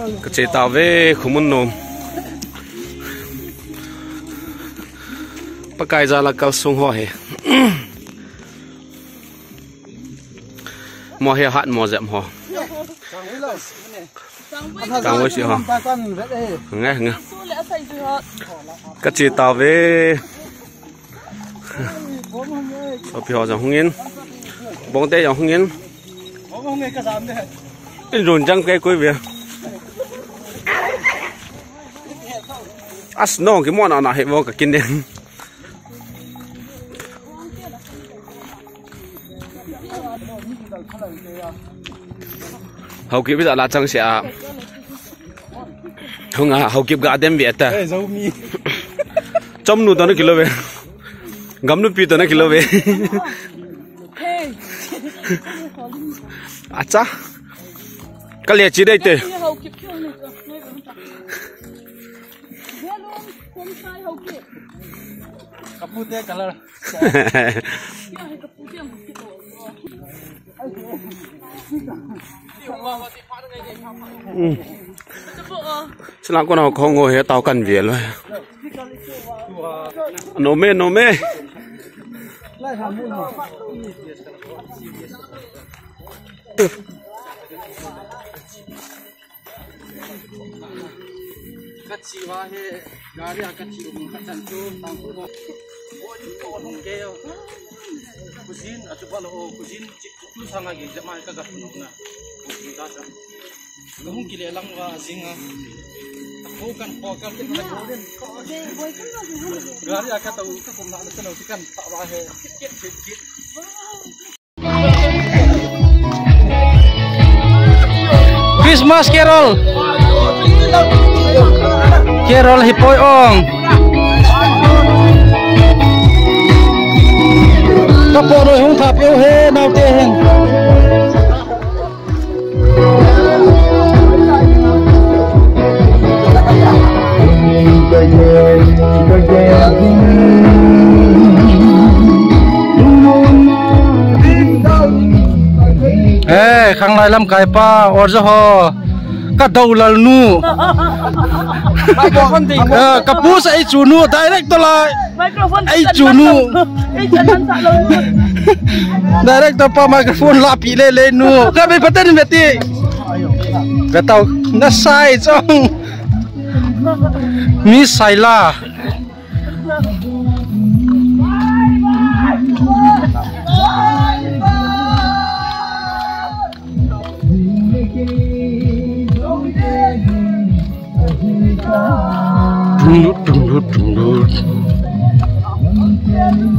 cái chế tạo về không muốn nôm bắt cái ra là cao sung hoa hè mò hè hạn mò dẹm hoa càng ngồi xí hoa nghe nghe cái chế tạo về ở phía sau không yên bóng tay không yên run trăng cây cuối việc no cái món nào hệ vô cả kinh đen hậu kịp bây giờ là trăng sẽ không à hậu kịp gà đem việt ta trong nụ tao nó kilo về gắm nụ pi tao nó kilo về acha cái lệ chỉ đây tê kaputnya kalau Sao con nào không ngồi hết tao cần việc rồi nổ mê kacau he gari kacau kacau tangkuh orang keo kusin atau kalau kusin itu sangat gede macam kagak penuh na kusin kamu kira lang singa bukan pokal kita golden gari akan tahu kita pernah ada tahu kan tak bahaya Christmas Carol Carol hipoy ong kapo rồi không thạp yêu he nào tê hen ê khang lại làm cái pa or cho ho cắt đầu là nu kapus ai chủ nu direct to lại ai chủ nu direct to pa microphone la pi le nu ka be patan beti ka tau na sai chong mi sai la Dum dum dum dum dum.